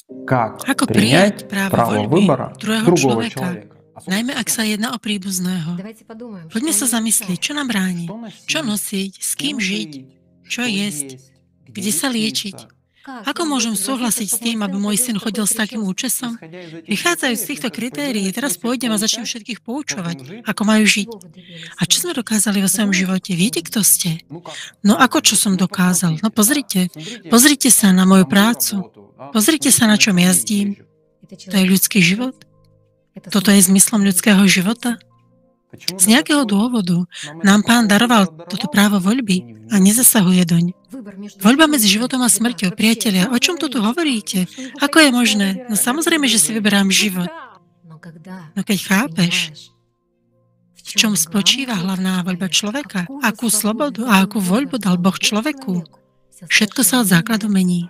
Как Ako prijať принять právo право voľby выбора druhého другого človeka, человека? najmä ak sa jedná o príbuzného? Poďme sa zamyslieť, čo nám bráni, čo nosiť, s kým žiť, čo jesť, kde sa liečiť. Ako môžem súhlasiť s tým, aby môj syn chodil s takým účesom? Vychádzajúc z týchto kritérií, teraz pôjdem a začnem všetkých poučovať, ako majú žiť. A čo sme dokázali vo svojom živote? Viete, kto ste? No ako čo som dokázal? No pozrite sa na moju prácu. Pozrite sa, na čom jazdím. To je ľudský život? Toto je zmyslom ľudského života? Z nejakého dôvodu nám Pán daroval toto právo voľby a nezasahuje doň. Voľba medzi životom a smrťou, priatelia, o čom tu hovoríte? Ako je možné? No samozrejme, že si vyberám život. No keď chápeš, v čom spočíva hlavná voľba človeka, akú slobodu a akú voľbu dal Boh človeku, všetko sa od základu mení.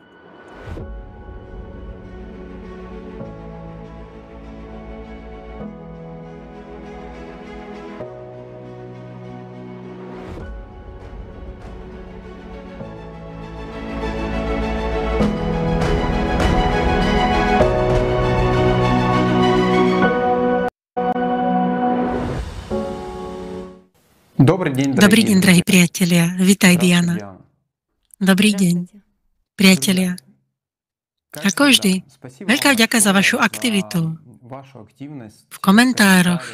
Dobrý deň, drahí priatelia. Vitaj, Diana. Dobrý deň, priatelia. Ako vždy, veľká vďaka za vašu aktivitu v komentároch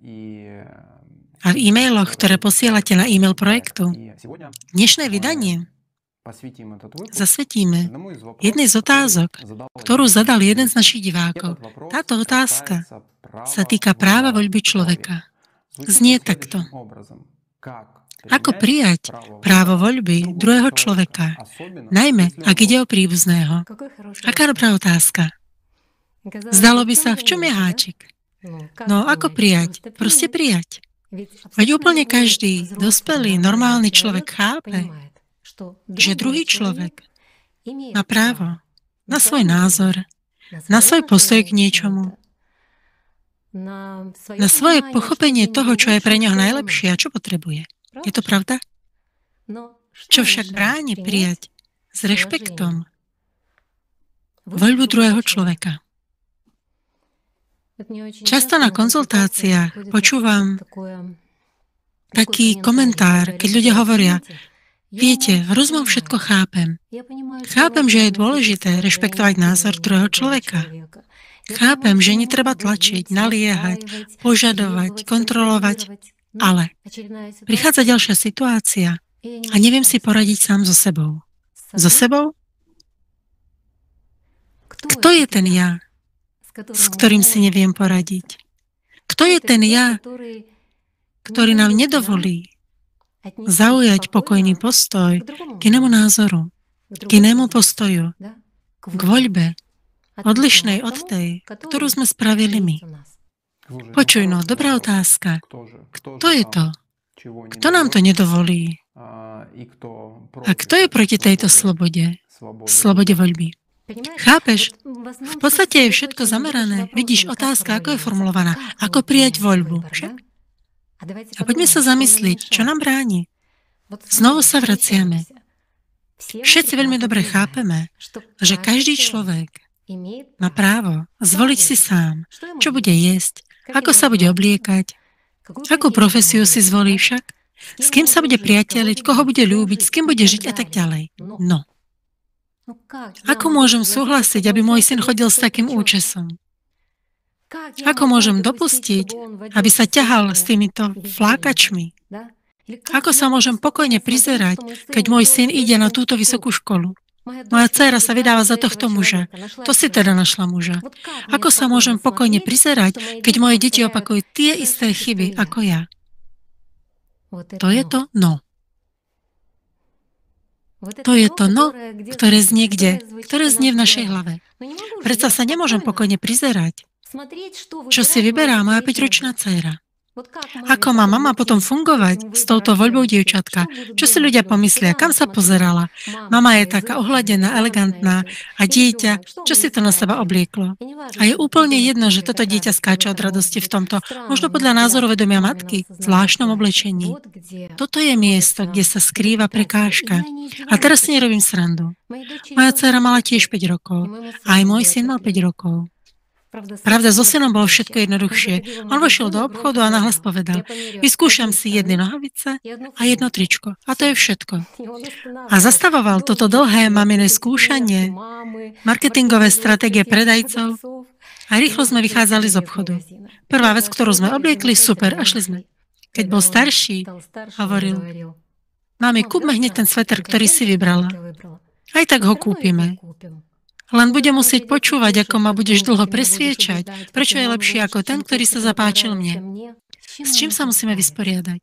a v e-mailoch, ktoré posielate na e-mail projektu. Dnešné vydanie zasvetíme jednej z otázok, ktorú zadal jeden z našich divákov. Táto otázka sa týka práva voľby človeka. Znie takto. Ako prijať právo voľby druhého človeka, najmä ak ide o príbuzného? Aká dobrá otázka. Zdalo by sa, v čom je háčik? No, ako prijať? Proste prijať. Veď úplne každý dospelý, normálny človek chápe, že druhý človek má právo na svoj názor, na svoj postoj k niečomu, na svoje pochopenie toho, čo je pre neho najlepšie a čo potrebuje. Je to pravda? Čo však bráni prijať s rešpektom voľbu druhého človeka? Často na konzultáciách počúvam taký komentár, keď ľudia hovoria: viete, rozumom všetko chápem. Chápem, že je dôležité rešpektovať názor druhého človeka. Chápem, že netreba tlačiť, naliehať, požadovať, kontrolovať, ale prichádza ďalšia situácia a neviem si poradiť sám so sebou. So sebou? Kto je ten ja, s ktorým si neviem poradiť? Kto je ten ja, ktorý nám nedovolí zaujať pokojný postoj k inému názoru, k inému postoju, k voľbe, odlišnej od tej, ktorú sme spravili my? Počuj, no, dobrá otázka. Kto je to? Kto nám to nedovolí? A kto je proti tejto slobode? Slobode voľby. Chápeš? V podstate je všetko zamerané. Vidíš, otázka, ako je formulovaná. Ako prijať voľbu. Však? A poďme sa zamyslieť, čo nám bráni. Znovu sa vraciame. Všetci veľmi dobre chápeme, že každý človek má právo zvoliť si sám, čo bude jesť, ako sa bude obliekať, akú profesiu si zvolí však, s kým sa bude priateliť, koho bude ľúbiť, s kým bude žiť a tak ďalej. No. Ako môžem súhlasiť, aby môj syn chodil s takým účesom? Ako môžem dopustiť, aby sa ťahal s týmito flákačmi? Ako sa môžem pokojne prizerať, keď môj syn ide na túto vysokú školu? Moja dcéra sa vydáva za tohto muža. To si teda našla muža. Ako sa môžem pokojne prizerať, keď moje deti opakujú tie isté chyby ako ja? To je to no. To je to no, ktoré znie kde? Ktoré znie v našej hlave. Predsa sa nemôžem pokojne prizerať. Čo si vyberá moja 5-ročná dcéra? Ako má mama potom fungovať s touto voľbou dievčatka? Čo si ľudia pomyslia? Kam sa pozerala? Mama je taká ohladená, elegantná a dieťa, čo si to na seba oblieklo? A je úplne jedno, že toto dieťa skáče od radosti v tomto, možno podľa názoru vedomia matky, zvláštnom oblečení. Toto je miesto, kde sa skrýva prekážka. A teraz si nerobím srandu. Moja dcera mala tiež 5 rokov. A aj môj syn mal 5 rokov. Pravda, so synom bolo všetko jednoduchšie. On vošiel do obchodu a nahlas povedal, vyskúšam si jedny nohavice a jedno tričko. A to je všetko. A zastavoval toto dlhé mamine skúšanie, marketingové stratégie predajcov a rýchlo sme vychádzali z obchodu. Prvá vec, ktorú sme obliekli, super, a šli sme. Keď bol starší, hovoril, mami, kúpme hneď ten sveter, ktorý si vybrala. Aj tak ho kúpime. Len bude musieť počúvať, ako ma budeš dlho presviečať, prečo je lepší ako ten, ktorý sa zapáčil mne. S čím sa musíme vysporiadať?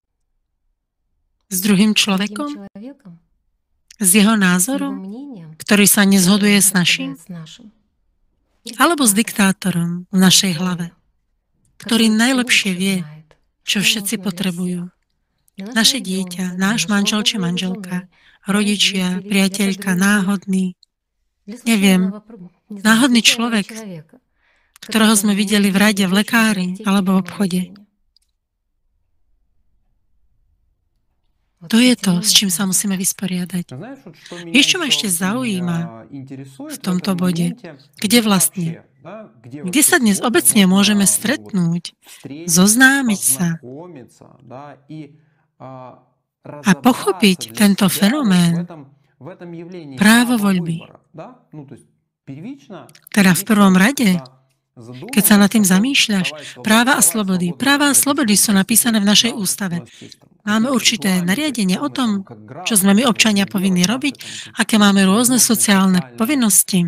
S druhým človekom? S jeho názorom, ktorý sa nezhoduje s našim? Alebo s diktátorom v našej hlave, ktorý najlepšie vie, čo všetci potrebujú? Naše dieťa, náš manžel či manželka, rodičia, priateľka, náhodný, neviem, náhodný človek, ktorého sme videli v rade, v lekári alebo v obchode. To je to, s čím sa musíme vysporiadať. Vieš, čo ma ešte zaujíma v tomto bode? Kde vlastne? Kde sa dnes obecne môžeme stretnúť, zoznámiť sa a pochopiť tento fenomén právo voľby. Teda v prvom rade, keď sa nad tým zamýšľaš, práva a slobody. Práva a slobody sú napísané v našej ústave. Máme určité nariadenia o tom, čo sme my občania povinní robiť, aké máme rôzne sociálne povinnosti.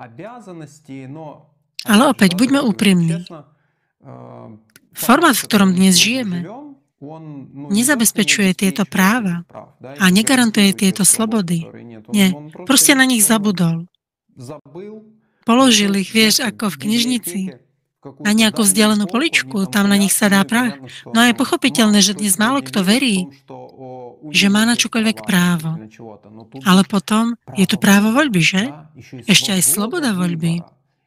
Ale opäť, buďme úprimní. Formát, v ktorom dnes žijeme, nezabezpečuje tieto práva a negarantuje tieto slobody. Nie, proste na nich zabudol. Položil ich, vieš, ako v knižnici, na nejakú vzdialenú poličku, tam na nich sa dá prach. No a je pochopiteľné, že dnes málo kto verí, že má na čokoľvek právo. Ale potom je tu právo voľby, že? Ešte aj sloboda voľby.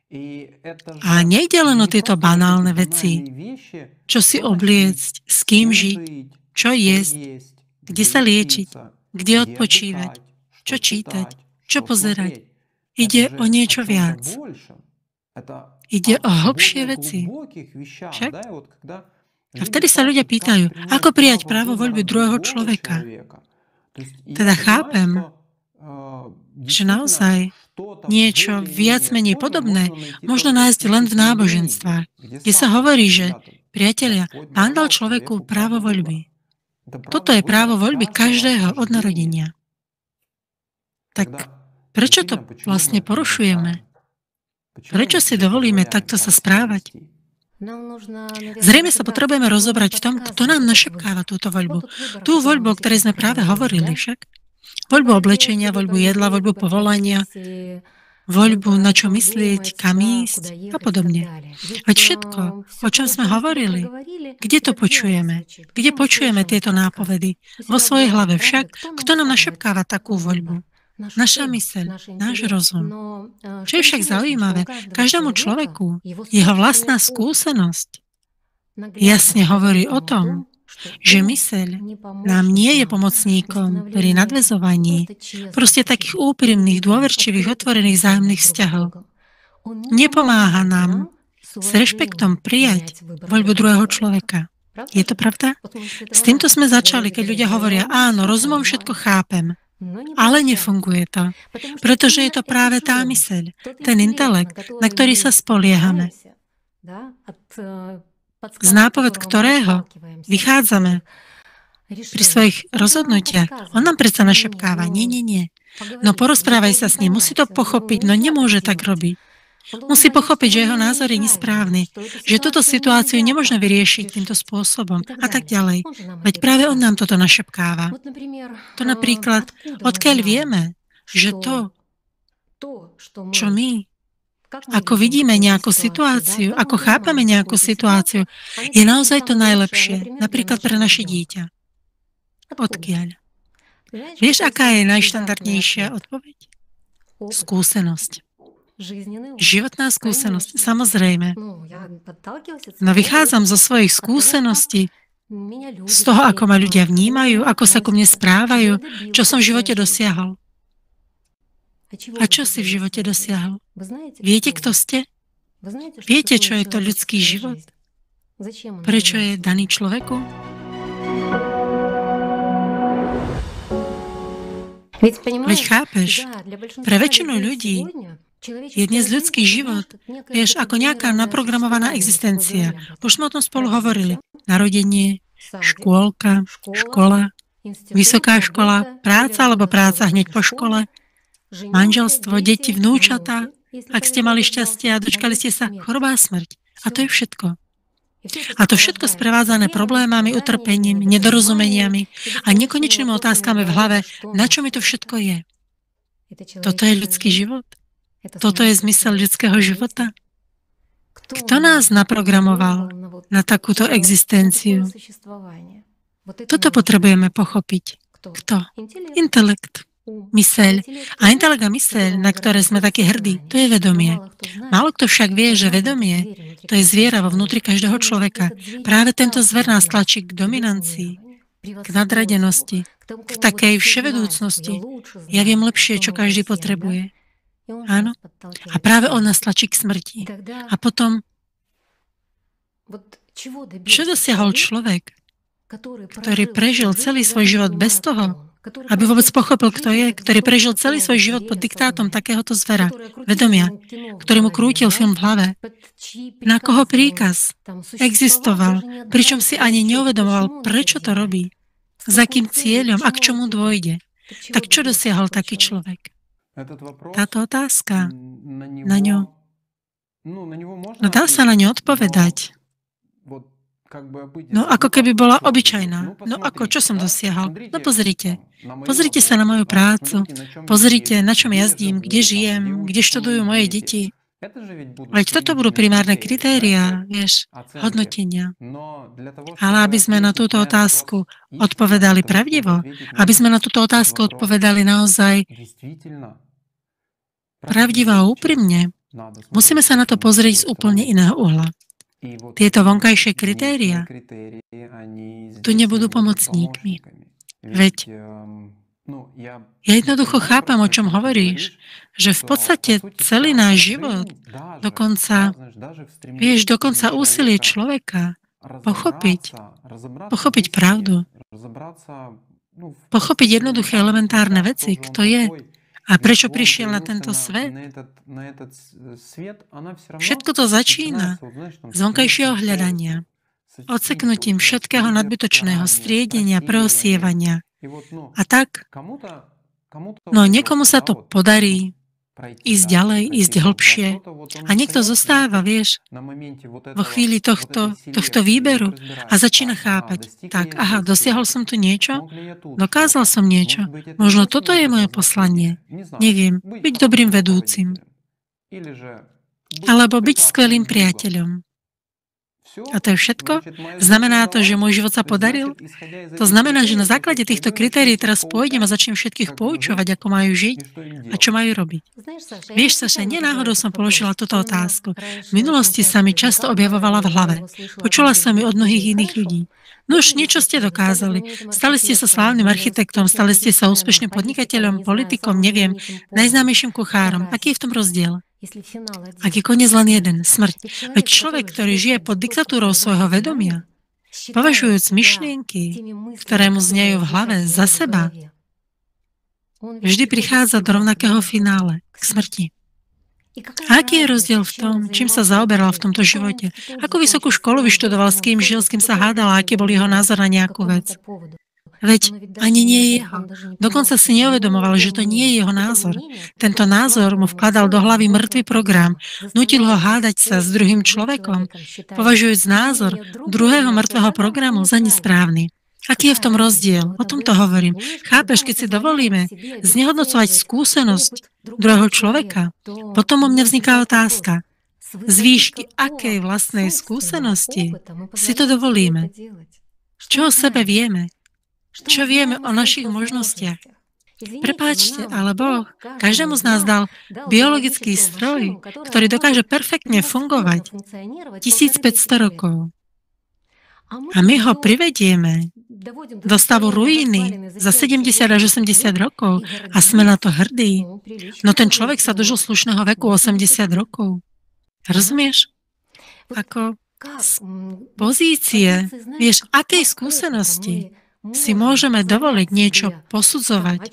A nejde len o tieto banálne veci. Čo si obliecť, s kým žiť, čo jesť, kde sa liečiť, kde odpočívať, čo čítať, čo pozerať. Ide o niečo viac. Ide o hlbšie veci. Však? A vtedy sa ľudia pýtajú, ako prijať právo voľby druhého človeka. Teda chápem, že naozaj niečo viac menej podobné možno nájsť len v náboženstvách, kde sa hovorí, že priatelia, Pán dal človeku právo voľby. Toto je právo voľby každého od narodenia. Tak prečo to vlastne porušujeme? Prečo si dovolíme takto sa správať? Zrejme sa potrebujeme rozobrať v tom, kto nám našepkáva túto voľbu. Tú voľbu, o ktorej sme práve hovorili však. Voľbu oblečenia, voľbu jedla, voľbu povolania, voľbu na čo myslieť, kam ísť a podobne. Veď všetko, o čom sme hovorili, kde to počujeme? Kde počujeme tieto nápovedy? Vo svojej hlave však, kto nám našepkáva takú voľbu? Naša myseľ, náš rozum. Čo je však zaujímavé, každému človeku jeho vlastná skúsenosť jasne hovorí o tom, že myseľ nám nie je pomocníkom pri nadväzovaní proste takých úprimných, dôverčivých, otvorených vzájomných vzťahov. Nepomáha nám s rešpektom prijať voľbu druhého človeka. Je to pravda? S týmto sme začali, keď ľudia hovoria, áno, rozumom všetko chápem, ale nefunguje to, pretože je to práve tá myseľ, ten intelekt, na ktorý sa spoliehame. Z nápoved ktorého vychádzame pri svojich rozhodnutiach. On nám predsa našepkáva, nie. No porozprávaj sa s ním, musí to pochopiť, no nemôže tak robiť. Musí pochopiť, že jeho názor je nesprávny, že túto situáciu nemožno vyriešiť týmto spôsobom a tak ďalej. Veď práve on nám toto našepkáva. To napríklad, odkiaľ vieme, že to, čo my ako vidíme nejakú situáciu, ako chápame nejakú situáciu, je naozaj to najlepšie, napríklad pre naše dieťa. Odkiaľ? Vieš, aká je najštandardnejšia odpoveď? Skúsenosť. Životná skúsenosť, samozrejme. No vychádzam zo svojich skúseností, z toho, ako ma ľudia vnímajú, ako sa ku mne správajú, čo som v živote dosiahol. A čo si v živote dosiahol? Viete, kto ste? Viete, čo je to ľudský život? Prečo je daný človeku? Veď chápeš, pre väčšinu ľudí je dnes ľudský život, vieš, ako nejaká naprogramovaná existencia. Už sme o tom spolu hovorili. Narodenie, škôlka, škola, vysoká škola, práca alebo práca hneď po škole, manželstvo, deti, vnúčatá, ak ste mali šťastie a dočkali ste sa, choroba a smrť. A to je všetko. A to všetko sprevádzané problémami, utrpením, nedorozumeniami a nekonečnými otázkami v hlave, na čo mi to všetko je. Toto je ľudský život? Toto je zmysel ľudského života? Kto nás naprogramoval na takúto existenciu? Toto potrebujeme pochopiť. Kto? Intelekt. Myseľ. A intelekt a myseľ, na ktoré sme takí hrdí, to je vedomie. Málo kto však vie, že vedomie, to je zviera vo vnútri každého človeka. Práve tento zver nás tlačí k dominancii, k nadradenosti, k takej vševedúcnosti. Ja viem lepšie, čo každý potrebuje. Áno. A práve on nás tlačí k smrti. A potom, čo dosiahol človek, ktorý prežil celý svoj život bez toho, aby vôbec pochopil, kto je, ktorý prežil celý svoj život pod diktátom takéhoto zvera, vedomia, ktorý mu krútil film v hlave. Na koho príkaz existoval, pričom si ani neuvedomoval, prečo to robí, za akým cieľom a k čomu dôjde. Tak čo dosiahol taký človek? Táto otázka, na ňu, dá sa na ňu odpovedať. No ako keby bola obyčajná. No ako, čo som dosiahol? No pozrite. Pozrite sa na moju prácu. Pozrite, na čom jazdím, kde žijem, kde študujú moje deti. Veď toto budú primárne kritériá, vieš, hodnotenia. Ale aby sme na túto otázku odpovedali pravdivo, aby sme na túto otázku odpovedali naozaj pravdivo a úprimne, musíme sa na to pozrieť z úplne iného uhla. Tieto vonkajšie kritéria tu nebudú pomocníkmi. Veď ja jednoducho chápam, o čom hovoríš, že v podstate celý náš život, dokonca úsilie človeka pochopiť pravdu, pochopiť jednoduché elementárne veci, kto je a prečo prišiel na tento svet. Všetko to začína z vonkajšieho hľadania, odseknutím všetkého nadbytočného striedenia, preosievania. A tak, niekomu sa to podarí ísť ďalej, ísť hlbšie. A niekto zostáva, vieš, vo chvíli tohto výberu a začína chápať. Tak, dosiahol som tu niečo? Dokázal som niečo? Možno toto je moje poslanie. Neviem, byť dobrým vedúcim. Alebo byť skvelým priateľom. A to je všetko? Znamená to, že môj život sa podaril? To znamená, že na základe týchto kritérií teraz pôjdem a začnem všetkých poučovať, ako majú žiť a čo majú robiť. Vieš, Saša, nenáhodou som položila túto otázku. V minulosti sa mi často objavovala v hlave. Počula som ju od mnohých iných ľudí. No už niečo ste dokázali. Stali ste sa slávnym architektom, stali ste sa úspešným podnikateľom, politikom, neviem, najznámejším kuchárom. Aký je v tom rozdiel? Ak je koniec len jeden, smrť. Veď človek, ktorý žije pod diktatúrou svojho vedomia, považujúc myšlienky, ktoré mu znejú v hlave, za seba, vždy prichádza do rovnakého finále, k smrti. A aký je rozdiel v tom, čím sa zaoberal v tomto živote? Akú vysokú školu vyštudoval, s kým žil, s kým sa hádal a aký bol jeho názor na nejakú vec? Veď ani nie je jeho. Dokonca si neuvedomoval, že to nie je jeho názor. Tento názor mu vkladal do hlavy mŕtvý program, nutil ho hádať sa s druhým človekom, považujúc názor druhého mŕtvého programu za nesprávny. Aký je v tom rozdiel? O tom to hovorím. Chápeš, keď si dovolíme znehodnocovať skúsenosť druhého človeka, potom o mne vzniká otázka. Z výšky akej vlastnej skúsenosti si to dovolíme? Čo o sebe vieme? Čo vieme o našich možnostiach? Prepáčte, ale Boh každému z nás dal biologický stroj, ktorý dokáže perfektne fungovať 1500 rokov. A my ho privedieme do stavu ruíny za 70 až 80 rokov a sme na to hrdí. No ten človek sa dožil slušného veku 80 rokov. Rozumieš? Ako z pozície, vieš, akej skúsenosti si môžeme dovoliť niečo posudzovať,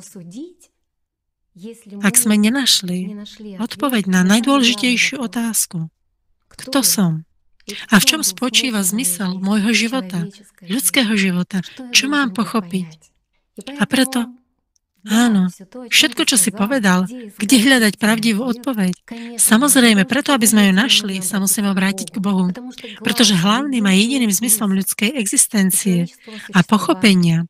ak sme nenašli odpoveď na najdôležitejšiu otázku. Kto som? A v čom spočíva zmysel môjho života, ľudského života? Čo mám pochopiť? A preto, áno, všetko, čo si povedal, kde hľadať pravdivú odpoveď. Samozrejme, preto, aby sme ju našli, sa musíme obrátiť k Bohu. Pretože hlavným a jediným zmyslom ľudskej existencie a pochopenia,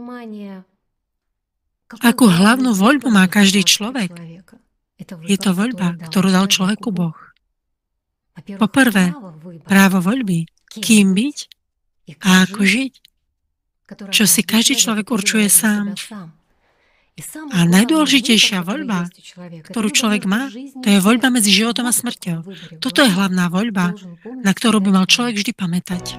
akú hlavnú voľbu má každý človek, je to voľba, ktorú dal človeku Boh. Poprvé, právo voľby, kým byť a ako žiť, čo si každý človek určuje sám. A najdôležitejšia voľba, ktorú človek má, to je voľba medzi životom a smrťou. Toto je hlavná voľba, na ktorú by mal človek vždy pamätať.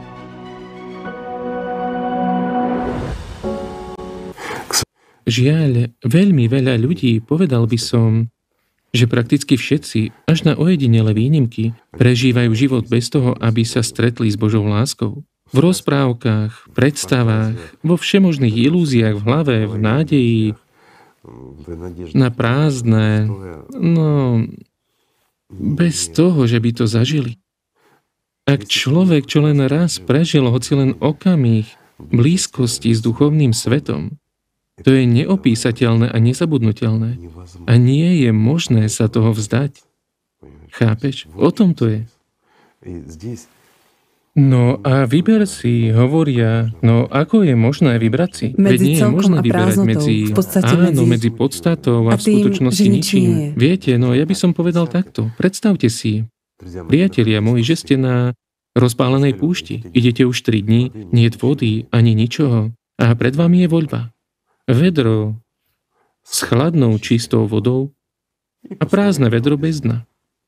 Žiaľ, veľmi veľa ľudí, povedal by som, že prakticky všetci, až na ojedinelé výnimky, prežívajú život bez toho, aby sa stretli s Božou láskou. V rozprávkach, predstavách, vo všemožných ilúziách v hlave, v nádeji, na prázdne, no bez toho, že by to zažili. Ak človek, čo len raz prežil, hoci len okamih blízkosti s duchovným svetom, to je neopísateľné a nezabudnutelné. A nie je možné sa toho vzdať. Chápeš? O tom to je. No a vyber si, hovoria, no ako je možné vybrať si? Veď nie je možné vyberať medzi podstatou a v skutočnosti ničím. Viete, no ja by som povedal takto. Predstavte si, priatelia moji, že ste na rozpálenej púšti. Idete už 3 dní, nie je vody ani ničoho. A pred vami je voľba. Vedro s chladnou, čistou vodou a prázdne vedro bez dna.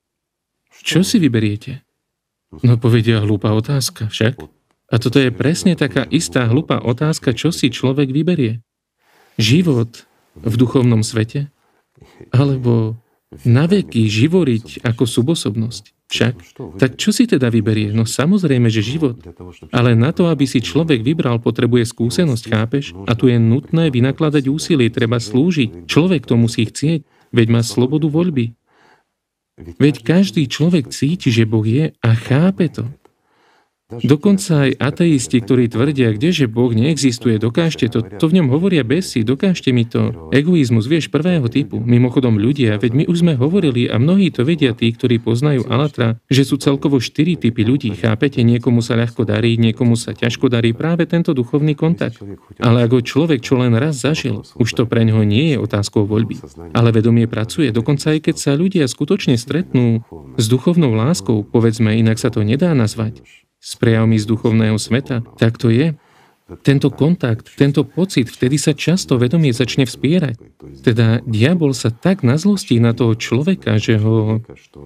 Čo si vyberiete? No povedia hlúpa otázka, však? A toto je presne taká istá hlúpa otázka, čo si človek vyberie. Život v duchovnom svete? Alebo naveky živoriť ako subosobnosť? Však? Tak čo si teda vyberie? No samozrejme, že život. Ale na to, aby si človek vybral, potrebuje skúsenosť, chápeš? A tu je nutné vynakladať úsilie, treba slúžiť. Človek to musí chcieť, veď má slobodu voľby. Veď každý človek cíti, že Boh je a chápe to. Dokonca aj ateisti, ktorí tvrdia, kdeže Boh neexistuje, dokážte to. To v ňom hovoria besy, dokážte mi to. Egoizmus, vieš, prvého typu. Mimochodom ľudia, veď my už sme hovorili a mnohí to vedia tí, ktorí poznajú Alatra, že sú celkovo 4 typy ľudí. Chápete, niekomu sa ľahko darí, niekomu sa ťažko darí práve tento duchovný kontakt. Ale ako človek, čo len raz zažil, už to pre ňoho nie je otázkou voľby. Ale vedomie pracuje, dokonca aj keď sa ľudia skutočne stretnú s duchovnou láskou, povedzme, inak sa to nedá nazvať, s prejavmi z duchovného sveta, tak to je. Tento kontakt, tento pocit, vtedy sa často vedomie začne vspierať. Teda diabol sa tak nazlostí na toho človeka, že ho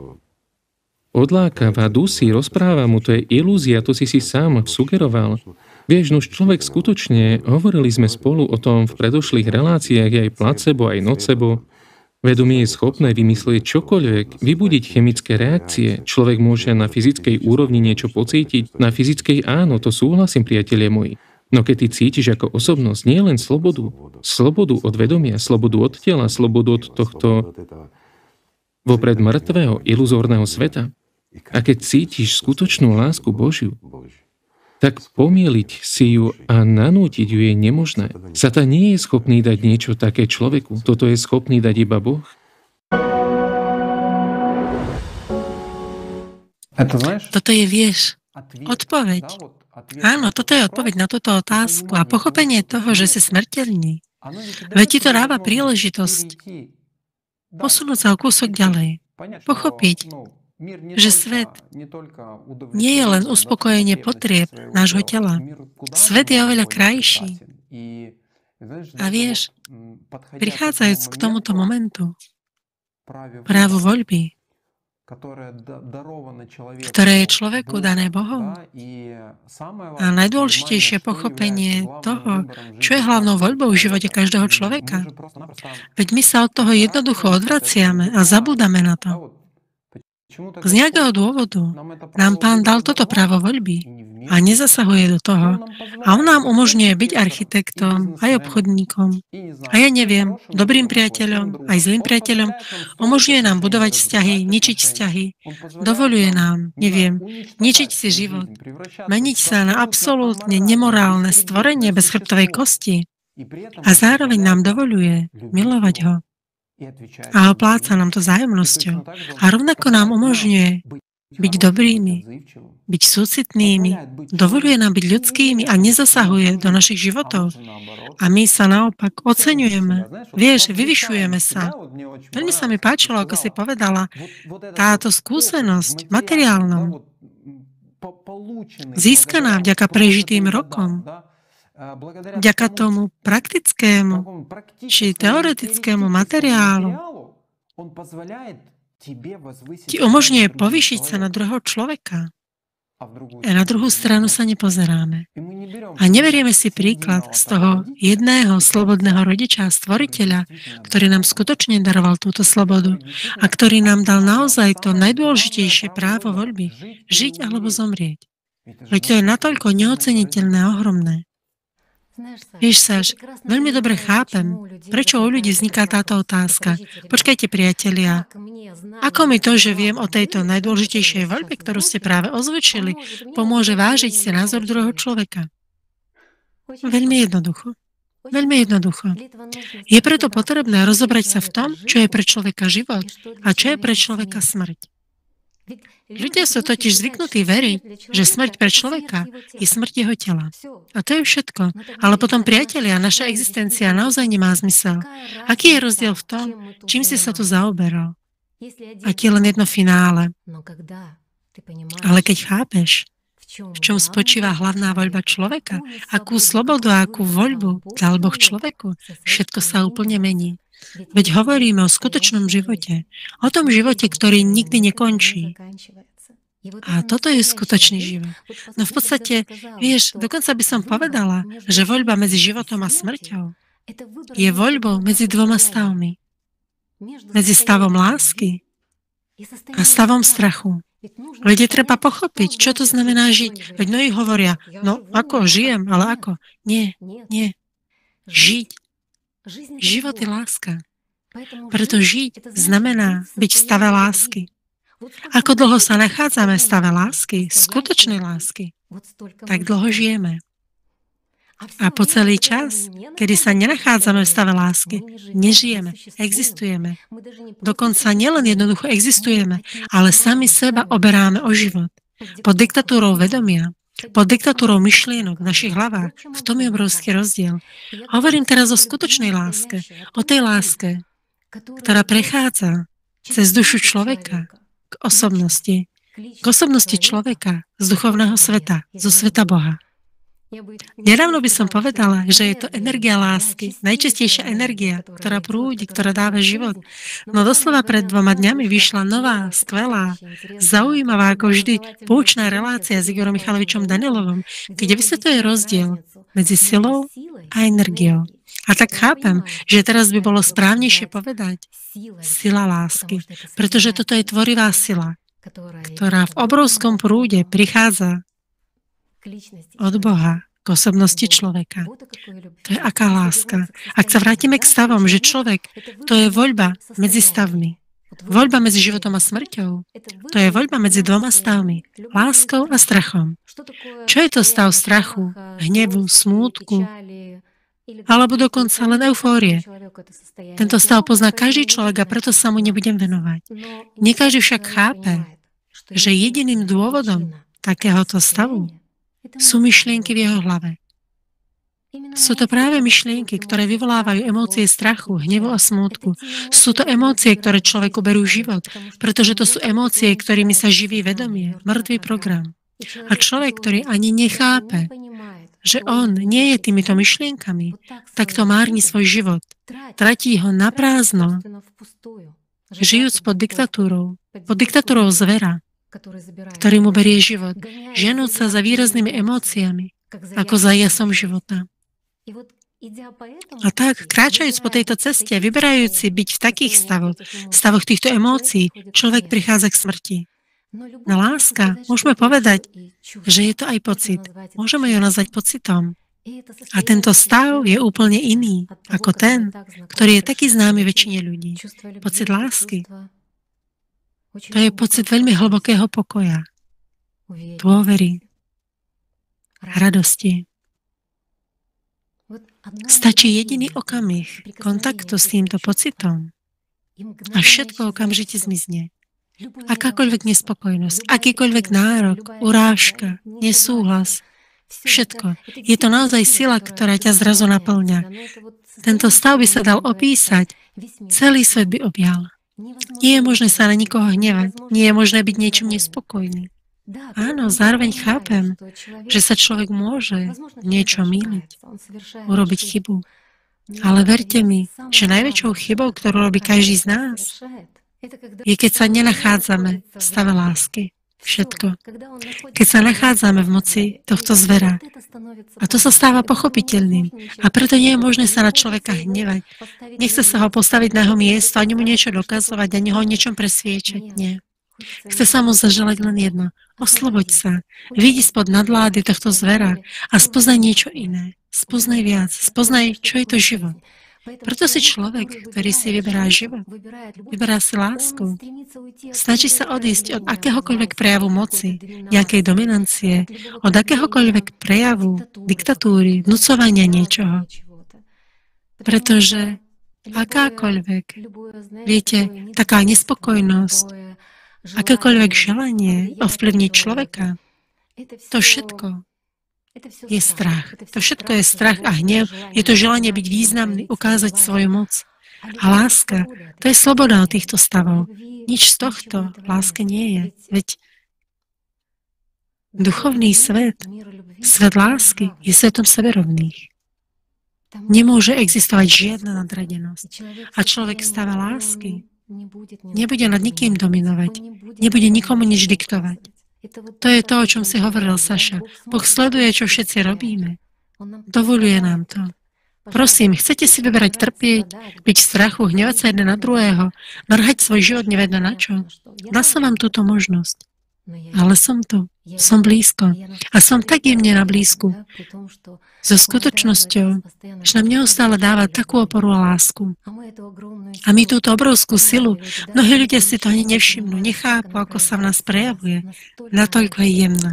odlákava, dusí, rozpráva mu, to je ilúzia, to si sám sugeroval. Vieš, už človek skutočne, hovorili sme spolu o tom v predošlých reláciách, aj placebo, aj nocebo. Vedomie je schopné vymyslieť čokoľvek, vybudiť chemické reakcie. Človek môže na fyzickej úrovni niečo pocítiť, na fyzickej áno, to súhlasím, priatelia moji. No keď ty cítiš ako osobnosť nie len slobodu, slobodu od vedomia, slobodu od tela, slobodu od tohto vopred mŕtvého, iluzórneho sveta, a keď cítiš skutočnú lásku Božiu, tak pomieliť si ju a nanútiť ju je nemožné. Satan nie je schopný dať niečo také človeku. Toto je schopný dať iba Boh. Toto je, vieš, odpoveď Áno, toto je odpoveď na túto otázku a pochopenie toho, že si smrteľný. Veď ti to dáva príležitosť posunúť sa o kúsok ďalej. Pochopiť, že svet nie je len uspokojenie potrieb nášho tela. Svet je oveľa krajší. A vieš, prichádzajúc k tomuto momentu, právo voľby, ktoré je človeku dané Bohom, a najdôležitejšie pochopenie toho, čo je hlavnou voľbou v živote každého človeka. Veď my sa od toho jednoducho odvraciame a zabúdame na to. Z nejakého dôvodu nám Pán dal toto právo voľby a nezasahuje do toho. A on nám umožňuje byť architektom, aj obchodníkom, a ja neviem, dobrým priateľom, aj zlým priateľom. Umožňuje nám budovať vzťahy, ničiť vzťahy. Dovoľuje nám, neviem, ničiť si život. Meniť sa na absolútne nemorálne stvorenie bez chrbtovej kosti. A zároveň nám dovoľuje milovať ho. A opláca nám to vzájomnosťou. A rovnako nám umožňuje byť dobrými, byť súcitnými, dovoľuje nám byť ľudskými a nezasahuje do našich životov. A my sa naopak oceňujeme. Vieš, vyvyšujeme sa. Veľmi sa mi páčilo, ako si povedala, táto skúsenosť materiálnou, získaná vďaka prežitým rokom, vďaka tomu praktickému či teoretickému materiálu ti umožňuje povýšiť sa na druhého človeka. A na druhú stranu sa nepozeráme. A neberieme si príklad z toho jedného slobodného rodiča a stvoriteľa, ktorý nám skutočne daroval túto slobodu a ktorý nám dal naozaj to najdôležitejšie právo voľby. Žiť alebo zomrieť. Veď to je natoľko neoceniteľné a ohromné. Vieš, Saš, veľmi dobre chápem, prečo u ľudí vzniká táto otázka. Počkajte, priatelia, ako mi to, že viem o tejto najdôležitejšej voľbe, ktorú ste práve ozvučili, pomôže vážiť si názor druhého človeka? Veľmi jednoducho. Veľmi jednoducho. Je preto potrebné rozobrať sa v tom, čo je pre človeka život a čo je pre človeka smrť. Ľudia sú totiž zvyknutí veriť, že smrť pre človeka je smrť jeho tela. A to je všetko. Ale potom, priatelia, naša existencia naozaj nemá zmysel. Aký je rozdiel v tom, čím si sa tu zaoberal? Aký je len jedno finále. Ale keď chápeš, v čom spočíva hlavná voľba človeka, akú slobodu a akú voľbu dal Boh človeku, všetko sa úplne mení. Veď hovoríme o skutočnom živote. O tom živote, ktorý nikdy nekončí. A toto je skutočný život. No v podstate, vieš, dokonca by som povedala, že voľba medzi životom a smrťou je voľbou medzi dvoma stavmi. Medzi stavom lásky a stavom strachu. Veď je treba pochopiť, čo to znamená žiť. Veď mnohí hovoria, no ako, žijem, ale ako? Nie. Žiť. Život je láska. Preto žiť znamená byť v stave lásky. Ako dlho sa nachádzame v stave lásky, skutočnej lásky, tak dlho žijeme. A po celý čas, kedy sa nenachádzame v stave lásky, nežijeme, existujeme. Dokonca nielen jednoducho existujeme, ale sami seba oberáme o život. Pod diktatúrou vedomia, pod diktatúrou myšlienok v našich hlavách. V tom je obrovský rozdiel. Hovorím teraz o skutočnej láske. O tej láske, ktorá prechádza cez dušu človeka k osobnosti. K osobnosti človeka z duchovného sveta, zo sveta Boha. Nedávno by som povedala, že je to energia lásky, najčistejšia energia, ktorá prúdi, ktorá dáva život. No doslova pred 2 dňami vyšla nová, skvelá, zaujímavá ako vždy poučná relácia s Igorom Michalovičom Danielovom, kde vysvetľuje rozdiel medzi silou a energiou. A tak chápem, že teraz by bolo správnejšie povedať sila lásky, pretože toto je tvorivá sila, ktorá v obrovskom prúde prichádza od Boha k osobnosti človeka. To je aká láska. Ak sa vrátime k stavom, že človek, to je voľba medzi stavmi. Voľba medzi životom a smrťou. To je voľba medzi dvoma stavmi. Láskou a strachom. Čo je to stav strachu, hnevu, smútku, alebo dokonca len eufórie? Tento stav pozná každý človek a preto sa mu nebudem venovať. Nie každý však chápe, že jediným dôvodom takéhoto stavu sú myšlienky v jeho hlave. Sú to práve myšlienky, ktoré vyvolávajú emócie strachu, hnevu a smútku. Sú to emócie, ktoré človeku berú život, pretože to sú emócie, ktorými sa živí vedomie, mŕtvý program. A človek, ktorý ani nechápe, že on nie je týmito myšlienkami, tak to márni svoj život. Tratí ho na prázdno, žijúc pod diktatúrou zvera, ktorý mu berie život, ženúc sa za výraznými emóciami, ako za jasom života. A tak, kráčajúc po tejto ceste, vyberajúci byť v takých stavoch týchto emócií, človek prichádza k smrti. No láska, môžeme povedať, že je to aj pocit. Môžeme ju nazvať pocitom. A tento stav je úplne iný ako ten, ktorý je taký známy väčšine ľudí. Pocit lásky. To je pocit veľmi hlbokého pokoja, dôvery, radosti. Stačí jediný okamih kontaktu s týmto pocitom a všetko okamžite zmizne. Akákoľvek nespokojnosť, akýkoľvek nárok, urážka, nesúhlas, všetko. Je to naozaj sila, ktorá ťa zrazu naplňa. Tento stav by sa dal opísať, celý svet by objal. Nie je možné sa na nikoho hnevať, nie je možné byť niečím nespokojný. Áno, zároveň chápem, že sa človek môže niečo mýliť, urobiť chybu. Ale verte mi, že najväčšou chybou, ktorú robí každý z nás, je, keď sa nenachádzame v stave lásky. Všetko. Keď sa nachádzame v moci tohto zvera. A to sa stáva pochopiteľným. A preto nie je možné sa na človeka hnevať. Nechce sa ho postaviť na jeho miesto, ani mu niečo dokazovať, ani ho o niečom presviečať. Nie. Chce sa mu zaželať len jedno. Osloboď sa. Vidí spod nadvlády tohto zvera a spoznaj niečo iné. Spoznaj viac. Spoznaj, čo je to život. Preto si človek, ktorý si vyberá život, vyberá si lásku, snaží sa odísť od akéhokoľvek prejavu moci, nejakej dominancie, od akéhokoľvek prejavu diktatúry, vnúcovania niečoho. Pretože akákoľvek, viete, taká nespokojnosť, akékoľvek želanie ovplyvniť človeka, to všetko je strach. To všetko je strach a hnev. Je to želanie byť významný, ukázať svoju moc. A láska, to je sloboda od týchto stavov. Nič z tohto láske nie je. Veď duchovný svet, svet lásky, je svetom seberovných. Nemôže existovať žiadna nadradenosť. A človek v stave lásky nebude nad nikým dominovať. Nebude nikomu nič diktovať. To je to, o čom si hovoril Saša. Boh sleduje, čo všetci robíme. Dovoľuje nám to. Prosím, chcete si vyberať trpieť, byť v strachu, hnevať sa jeden na druhého, mrhať svoj život nevedno na čo? Dal som vám túto možnosť. Ale som tu. Som blízko. A som tak jemne na blízku. So skutočnosťou, že nám neustále dáva takú oporu a lásku. A my túto obrovskú silu, mnohí ľudia si to ani nevšimnú, nechápu, ako sa v nás prejavuje. Natoľko je jemná.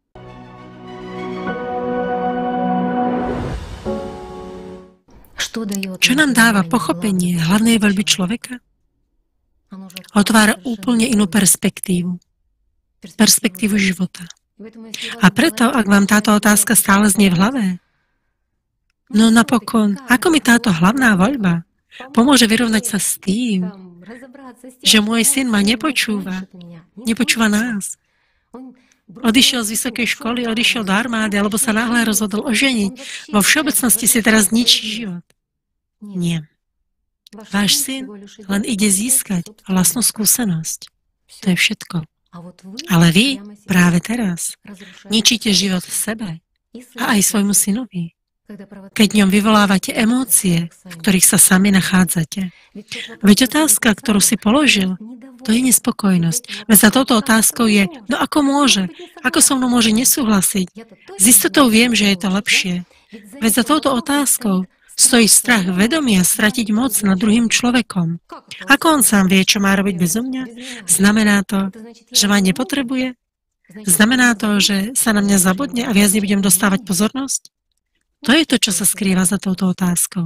Čo nám dáva pochopenie hlavnej voľby človeka? Otvára úplne inú perspektívu. Perspektívu života. A preto, ak vám táto otázka stále znie v hlave, no napokon, ako mi táto hlavná voľba pomôže vyrovnať sa s tým, že môj syn ma nepočúva nás. Odišiel z vysokej školy, odišiel do armády, alebo sa náhle rozhodol oženiť. Vo všeobecnosti si teraz ničí život. Nie. Váš syn len ide získať vlastnú skúsenosť. To je všetko. Ale vy práve teraz ničíte život v sebe a aj svojmu synovi, keď v ňom vyvolávate emócie, v ktorých sa sami nachádzate. Veď otázka, ktorú si položil, to je nespokojnosť. Veď za touto otázkou je, no ako môže? Ako so mnou môže nesúhlasiť? S istotou viem, že je to lepšie. Veď za touto otázkou stojí strach vedomia stratiť moc nad druhým človekom. Ako on sám vie, čo má robiť bezo mňa? Znamená to, že ma nepotrebuje? Znamená to, že sa na mňa zabudne a viac nebudem dostávať pozornosť? To je to, čo sa skrýva za touto otázkou.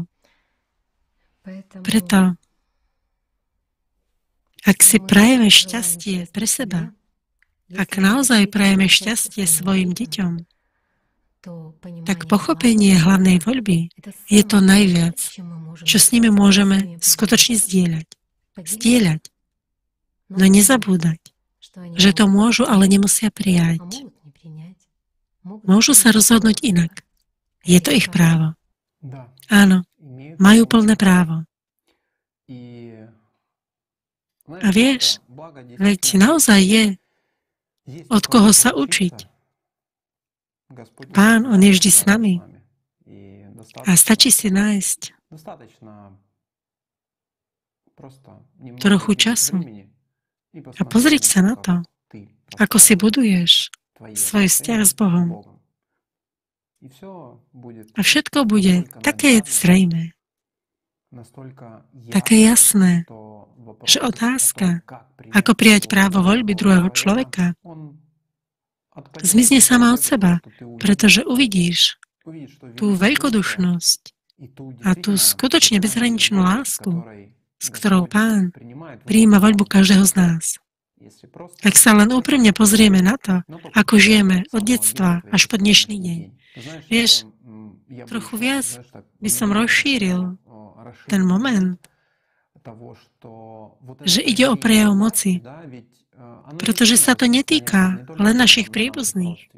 Preto, ak si prajeme šťastie pre seba, ak naozaj prajeme šťastie svojim deťom, tak pochopenie hlavnej voľby je to najviac, čo s nimi môžeme skutočne zdieľať. Zdieľať. No nezabúdať, že to môžu, ale nemusia prijať. Môžu sa rozhodnúť inak. Je to ich právo. Áno, majú plné právo. A vieš, veď naozaj je od koho sa učiť. Pán, on je vždy s nami. A stačí si nájsť trochu času a pozrieť sa na to, ako si buduješ svoj vzťah s Bohom. A všetko bude také zrejmé, také jasné, že otázka, ako prijať právo voľby druhého človeka, zmizne sama od seba, pretože uvidíš tú veľkodušnosť a tú skutočne bezhraničnú lásku, s ktorou Pán prijíma voľbu každého z nás. Ak sa len úprimne pozrieme na to, ako žijeme od detstva až po dnešný deň, vieš, trochu viac by som rozšíril ten moment, že ide o prejav moci, pretože sa to netýka len našich príbuzných.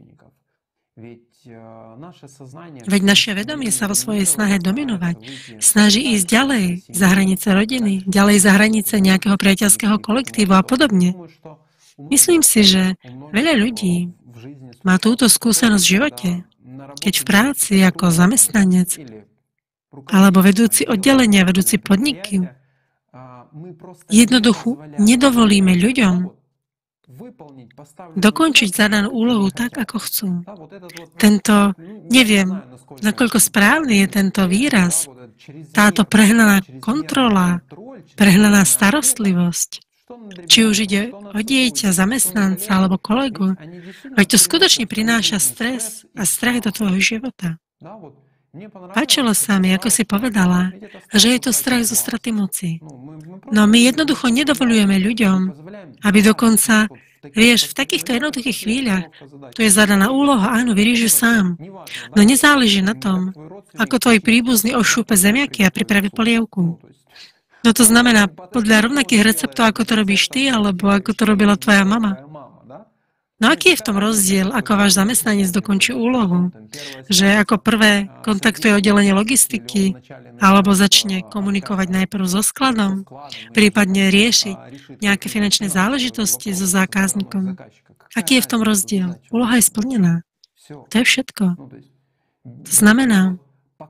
Veď naše vedomie sa vo svojej snahe dominovať snaží ísť ďalej za hranice rodiny, ďalej za hranice nejakého priateľského kolektívu a podobne. Myslím si, že veľa ľudí má túto skúsenosť v živote, keď v práci ako zamestnanec alebo vedúci oddelenia, vedúci podniky, jednoducho nedovolíme ľuďom dokončiť zadanú úlohu tak, ako chcú. Tento, neviem, nakoľko správny je tento výraz, táto prehnaná kontrola, prehnaná starostlivosť, či už ide o dieťa, zamestnanca alebo kolegu, veď to skutočne prináša stres a strach do tvojho života. Páčilo sa mi, ako si povedala, že je to strach zo straty moci. No my jednoducho nedovoľujeme ľuďom, aby dokonca, vieš, v takýchto jednoduchých chvíľach, tu je zadaná úloha, áno, vyrieši sám. No nezáleží na tom, ako tvoj príbuzný ošúpe zemiaky a pripraví polievku. No to znamená, podľa rovnakých receptov, ako to robíš ty, alebo ako to robila tvoja mama. No aký je v tom rozdiel, ako váš zamestnanec dokončí úlohu? Že ako prvé kontaktuje oddelenie logistiky, alebo začne komunikovať najprv so skladom, prípadne riešiť nejaké finančné záležitosti so zákazníkom. Aký je v tom rozdiel? Úloha je splnená. To je všetko. To znamená,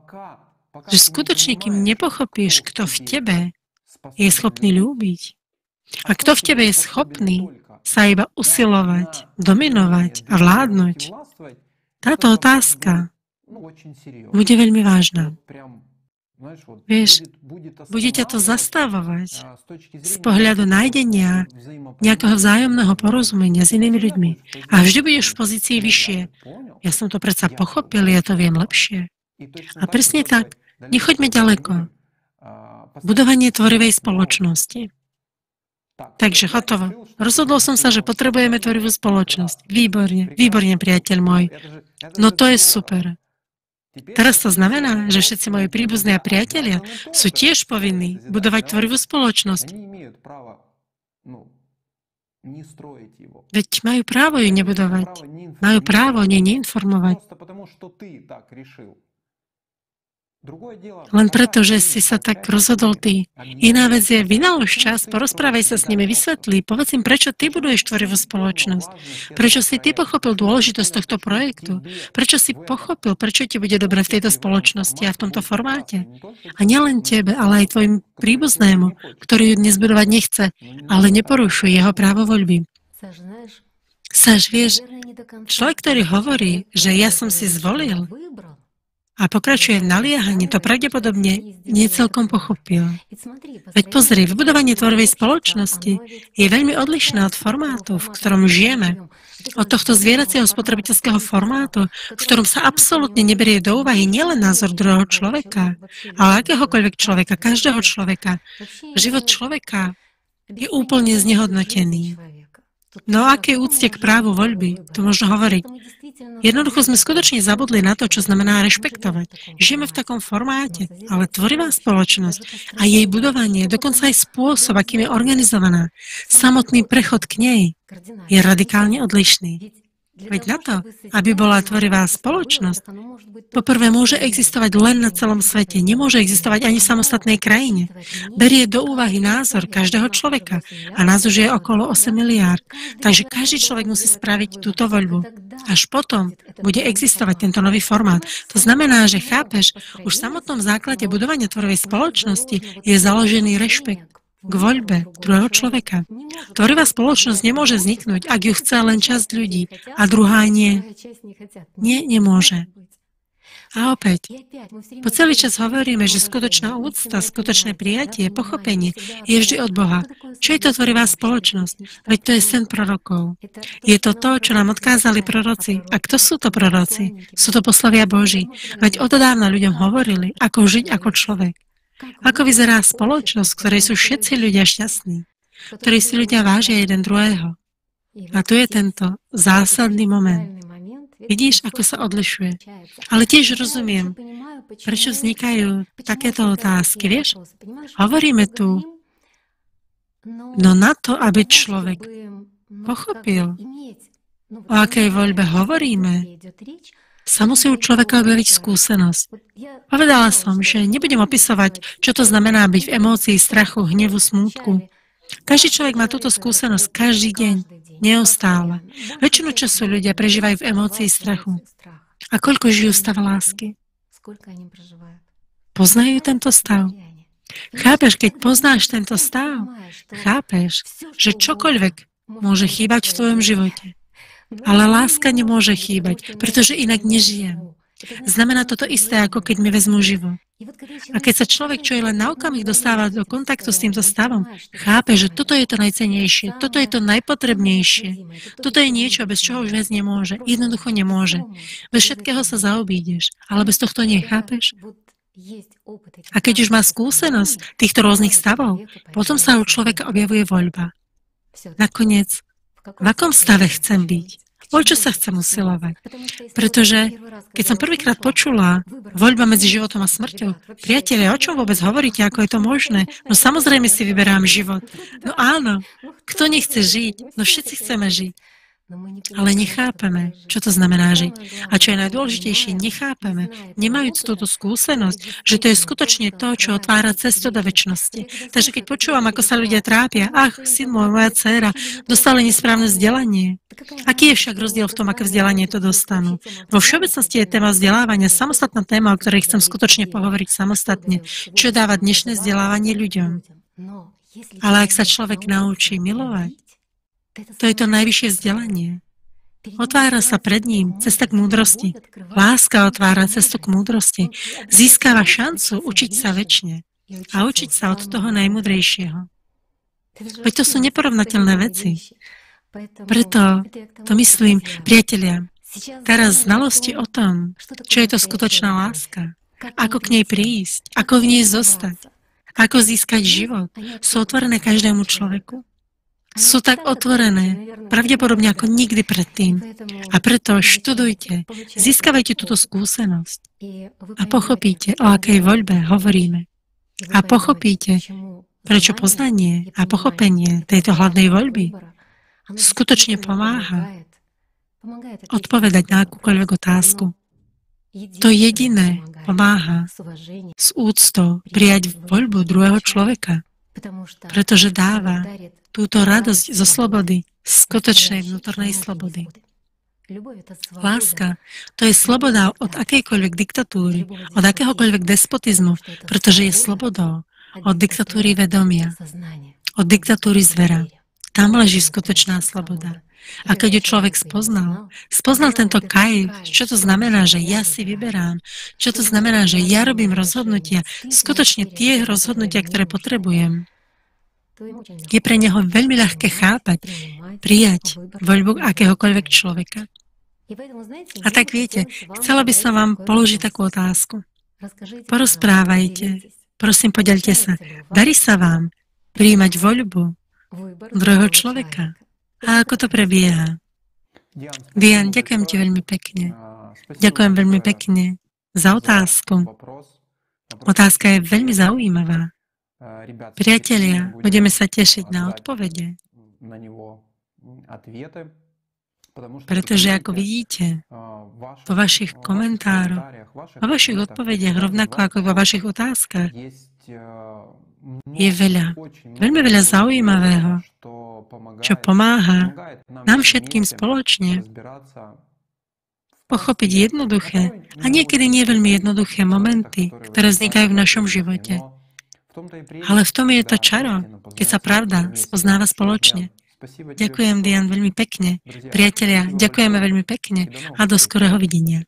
že skutočne, kým nepochopíš, kto v tebe je schopný ľúbiť a kto v tebe je schopný sa iba usilovať, dominovať a vládnuť, táto otázka bude veľmi vážna. Vieš, bude ťa to zastavovať z pohľadu nájdenia nejakého vzájomného porozumenia s inými ľuďmi. A vždy budeš v pozícii vyššie. Ja som to predsa pochopil, ja to viem lepšie. A presne tak, nechoďme ďaleko. Budovanie tvorivej spoločnosti. Takže hotovo. Rozhodol som sa, že potrebujeme tvorivú spoločnosť. Výborne, výborne, priateľ môj. No to je super. Teraz to znamená, že všetci moji príbuzní a priatelia sú tiež povinní budovať tvorivú spoločnosť. Veď majú právo ju nebudovať. Majú právo o nej neinformovať. Len preto, že si sa tak rozhodol ty. Iná vec je, vynalož čas, porozprávaj sa s nimi, vysvetlí, povedz im, prečo ty buduješ tvorivú spoločnosť. Prečo si ty pochopil dôležitosť tohto projektu. Prečo si pochopil, prečo ti bude dobre v tejto spoločnosti a v tomto formáte. A nielen tebe, ale aj tvojim príbuznému, ktorý ju dnes budovať nechce, ale neporušuje jeho právo voľby. Saž, vieš, človek, ktorý hovorí, že ja som si zvolil, a pokračuje v naliehaní, to pravdepodobne nie celkom pochopil. Veď pozri, vybudovanie tvorivej spoločnosti je veľmi odlišné od formátu, v ktorom žijeme. Od tohto zvieracieho spotrebiteľského formátu, v ktorom sa absolútne neberie do úvahy nielen názor druhého človeka, ale akéhokoľvek človeka, každého človeka. Život človeka je úplne znehodnotený. No aké úcte k právu voľby, tu možno hovoriť. Jednoducho sme skutočne zabudli na to, čo znamená rešpektovať. Žijeme v takom formáte, ale tvorivá spoločnosť a jej budovanie, dokonca aj spôsob, akým je organizovaná, samotný prechod k nej je radikálne odlišný. Veď na to, aby bola tvorivá spoločnosť, poprvé môže existovať len na celom svete, nemôže existovať ani v samostatnej krajine. Berie do úvahy názor každého človeka a nás už je okolo 8 miliárd. Takže každý človek musí spraviť túto voľbu. Až potom bude existovať tento nový formát. To znamená, že chápeš, už v samotnom základe budovania tvorivej spoločnosti je založený rešpekt k voľbe druhého človeka. Tvorivá spoločnosť nemôže vzniknúť, ak ju chce len časť ľudí a druhá nie. Nie, nemôže. A opäť, po celý čas hovoríme, že skutočná úcta, skutočné prijatie, pochopenie je vždy od Boha. Čo je to tvorivá spoločnosť? Veď to je sen prorokov. Je to to, čo nám odkázali proroci. A kto sú to proroci? Sú to poslovia Boží. Veď odedávna ľuďom hovorili, ako žiť ako človek. Ako vyzerá spoločnosť, v ktorej sú všetci ľudia šťastní, v ktorej si ľudia vážia jeden druhého. A tu je tento zásadný moment. Vidíš, ako sa odlišuje. Ale tiež rozumiem, prečo vznikajú takéto otázky. Vieš, hovoríme tu, no na to, aby človek pochopil, o akej voľbe hovoríme, sa musí u človeka objaviť skúsenosť. Povedala som, že nebudem opisovať, čo to znamená byť v emócii strachu, hnevu, smútku. Každý človek má túto skúsenosť každý deň, neustále. Väčšinu času ľudia prežívajú v emócii strachu. A koľko žijú stav lásky? Poznajú tento stav? Chápeš, keď poznáš tento stav, chápeš, že čokoľvek môže chýbať v tvojom živote. Ale láska nemôže chýbať, pretože inak nežijem. Znamená toto isté, ako keď mi vezmú život. A keď sa človek, čo je len na okamih, dostáva do kontaktu s týmto stavom, chápe, že toto je to najcennejšie, toto je to najpotrebnejšie. Toto je niečo, bez čoho už viac nemôže. Jednoducho nemôže. Bez všetkého sa zaobídeš, ale bez tohto nechápeš. A keď už má skúsenosť týchto rôznych stavov, potom sa u človeka objavuje voľba. Nakoniec, v akom stave chcem byť? O čo sa chcem usilovať? Pretože, keď som prvýkrát počula voľba medzi životom a smrťou, priatelia, o čom vôbec hovoríte, ako je to možné? No samozrejme si vyberám život. No áno, kto nechce žiť? No všetci chceme žiť. Ale nechápeme, čo to znamená žiť. A čo je najdôležitejšie, nechápeme, nemajúc túto skúsenosť, že to je skutočne to, čo otvára cestu do večnosti. Takže keď počúvam, ako sa ľudia trápia, syn môj, moja dcéra, dostali nesprávne vzdelanie. Aký je však rozdiel v tom, aké vzdelanie to dostanú? Vo všeobecnosti je téma vzdelávania samostatná téma, o ktorej chcem skutočne pohovoriť samostatne, čo dáva dnešné vzdelávanie ľuďom. Ale ak sa človek naučí milovať, to je to najvyššie vzdelanie. Otvára sa pred ním cesta k múdrosti. Láska otvára cestu k múdrosti. Získava šancu učiť sa večne a učiť sa od toho najmúdrejšieho. Veď to sú neporovnateľné veci. Preto to myslím, priatelia, teraz znalosti o tom, čo je to skutočná láska, ako k nej prísť, ako v nej zostať, ako získať život, sú otvorené každému človeku. Sú tak otvorené, pravdepodobne ako nikdy predtým. A preto študujte, získavajte túto skúsenosť a pochopíte, o akej voľbe hovoríme. A pochopíte, prečo poznanie a pochopenie tejto hlavnej voľby skutočne pomáha odpovedať na akúkoľvek otázku. To jediné pomáha s úctou prijať voľbu druhého človeka, pretože dáva túto radosť zo slobody, skutočnej vnútornej slobody. Láska, to je sloboda od akejkoľvek diktatúry, od akéhokoľvek despotizmu, pretože je slobodou od diktatúry vedomia, od diktatúry zvera. Tam leží skutočná sloboda. A keď ju človek spoznal tento kajf, čo to znamená, že ja si vyberám, čo to znamená, že ja robím rozhodnutia, skutočne tie rozhodnutia, ktoré potrebujem, je pre neho veľmi ľahké chápať, prijať voľbu akéhokoľvek človeka. A tak viete, chcela by som vám položiť takú otázku. Porozprávajte, prosím, podeľte sa. Darí sa vám prijímať voľbu druhého človeka? A ako to prebieha? Dian, ďakujem ti veľmi pekne. Ďakujem veľmi pekne za otázku. Otázka je veľmi zaujímavá. Priatelia, budeme sa tešiť na odpovede. Pretože ako vidíte, vo vašich komentároch, vo vašich odpovediach, rovnako ako vo vašich otázkach, je veľa, veľmi veľa zaujímavého, čo pomáha nám všetkým spoločne pochopiť jednoduché a niekedy nie veľmi jednoduché momenty, ktoré vznikajú v našom živote. Ale v tom je to čaro, keď sa pravda spoznáva spoločne. Ďakujem, Dian, veľmi pekne. Priatelia, ďakujeme veľmi pekne a do skorého videnia.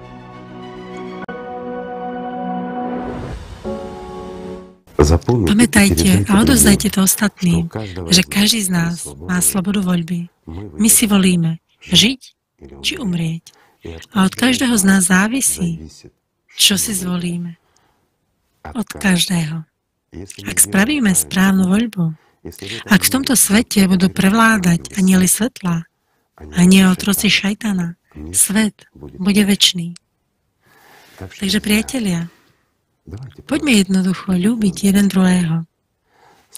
Pamätajte a odovzdajte to ostatným, že každý z nás má slobodu voľby. My si volíme žiť či umrieť. A od každého z nás závisí, čo si zvolíme. Od každého. Ak spravíme správnu voľbu, ak v tomto svete budú prevládať anjeli svetla a nie otroci šajtana, svet bude večný. Takže priatelia, poďme jednoducho ľúbiť jeden druhého.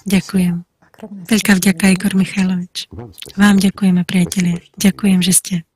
Ďakujem. Veľká vďaka, Igor Michailovič. Vám ďakujeme, priatelia. Ďakujem, že ste